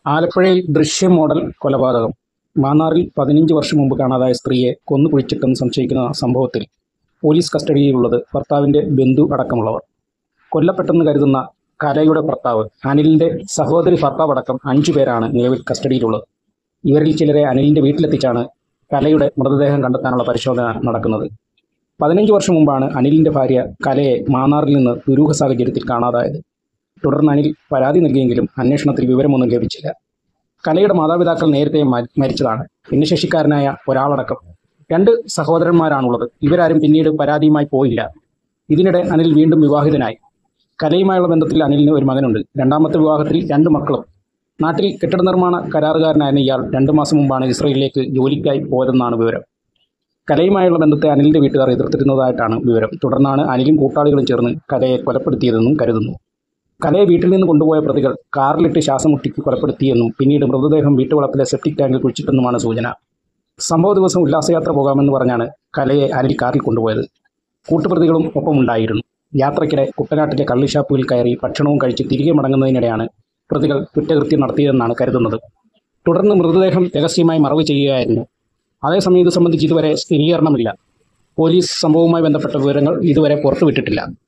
ആലപ്പുഴയിൽ ദൃശ്യം മോഡൽ കൊലപാതകം. മാന്നാറിൽ 15 വർഷം മുമ്പ് കാണാതായ സ്ത്രീയെ കൊന്നു കുഴിച്ചിട്ടെന്ന് സംശയിക്കുന്ന സംഭവത്തിൽ പോലീസ് കസ്റ്റഡിയിലുള്ളത് ഭർത്താവിൻ്റെ ബന്ധു അടക്കമുള്ളവർ. കൊല്ലപ്പെട്ടെന്ന് കരുതുന്ന കലയുടെ ഭർത്താവ് അനിലിൻ്റെ സഹോദരി ഭർത്താവടക്കം 5 പേരാണ് നിലവിൽ കസ്റ്റഡിയിലുള്ളത്. ഇവരിൽ ചിലരെ അനിലിൻ്റെ വീട്ടിലെത്തിച്ചാണ് കലയുടെ മൃതദേഹം കണ്ടെത്താനുള്ള പരിശോധന നടക്കുന്നത്. 15 വർഷം മുമ്പാണ് അനിലിൻ്റെ ഭാര്യ കലയെ മാന്നാറിൽ നിന്ന് ദുരൂഹ സാഹചര്യത്തിൽ കാണാതായത്. തുടർന്ന് അനിൽ പരാതി നൽകിയെങ്കിലും അന്വേഷണത്തിൽ വിവരമൊന്നും ലഭിച്ചില്ല. കലയുടെ മാതാപിതാക്കൾ നേരത്തെ മരിച്ചതാണ്. ഭിന്നശേഷിക്കാരനായ ഒരാളടക്കം 2 സഹോദരന്മാരാണുള്ളത്. ഇവരാരും പിന്നീട് പരാതിയുമായി പോയില്ല. ഇതിനിടെ അനിൽ വീണ്ടും വിവാഹിതനായി. കലയുമായുള്ള ബന്ധത്തിൽ അനിലിന് ഒരു മകനുണ്ട്. രണ്ടാമത്തെ വിവാഹത്തിൽ 2 മക്കളും. നാട്ടിൽ കെട്ടിട നിർമ്മാണ കരാറുകാരനായിരുന്ന ഇയാൾ 2 മാസം മുമ്പാണ് ഇസ്രയേലിലേക്ക് ജോലിക്കായി പോയതെന്നാണ് വിവരം. കലയുമായുള്ള ബന്ധത്തെ അനിലിൻ്റെ വീട്ടുകാർ എതിർത്തിരുന്നതായിട്ടാണ് വിവരം. തുടർന്നാണ് അനിലും കൂട്ടാളികളും ചേർന്ന് കലയെ കൊലപ്പെടുത്തിയതെന്നും കരുതുന്നു. കലയെ വീട്ടിൽ നിന്ന് കൊണ്ടുപോയ പ്രതികൾ കാറിലിട്ട് ശ്വാസം മുട്ടിക്ക് കൊലപ്പെടുത്തിയെന്നും പിന്നീട് മൃതദേഹം വീട്ടുവളപ്പിലെ സെപ്റ്റിക് ടാങ്കിൽ കുഴിച്ചിട്ടെന്നുമാണ് സൂചന. സംഭവ ദിവസം ഉല്ലാസയാത്ര പോകാമെന്ന് പറഞ്ഞാണ് കലയെ അനിൽ കാറിൽ കൊണ്ടുപോയത്. കൂട്ടുപ്രതികളും ഒപ്പമുണ്ടായിരുന്നു. യാത്രയ്ക്കിടെ കുട്ടനാട്ടിലെ കള്ളിഷാപ്പുകളിൽ കയറി ഭക്ഷണവും കഴിച്ച് തിരികെ മടങ്ങുന്നതിനിടെയാണ് പ്രതികൾ കുറ്റകൃത്യം നടത്തിയതെന്നാണ് കരുതുന്നത്. തുടർന്ന് മൃതദേഹം രഹസ്യമായി മറവ് ചെയ്യുകയായിരുന്നു. അതേസമയം ഇത് സംബന്ധിച്ച് ഇതുവരെ സ്ഥിരീകരണമില്ല. പോലീസ് സംഭവവുമായി ബന്ധപ്പെട്ട വിവരങ്ങൾ ഇതുവരെ പുറത്തുവിട്ടിട്ടില്ല.